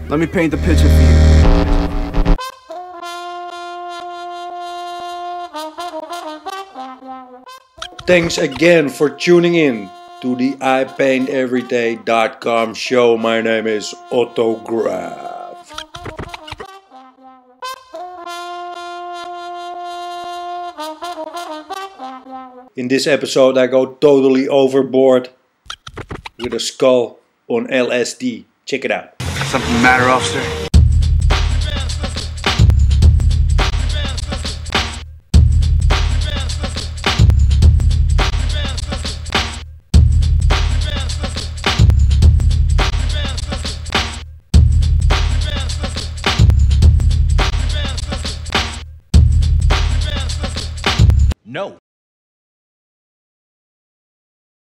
Let me paint the picture for you. Thanks again for tuning in to the ipainteveryday.com show. My name is Autograph. In this episode I go totally overboard with a skull on LSD. Check it out. Something the matter, officer?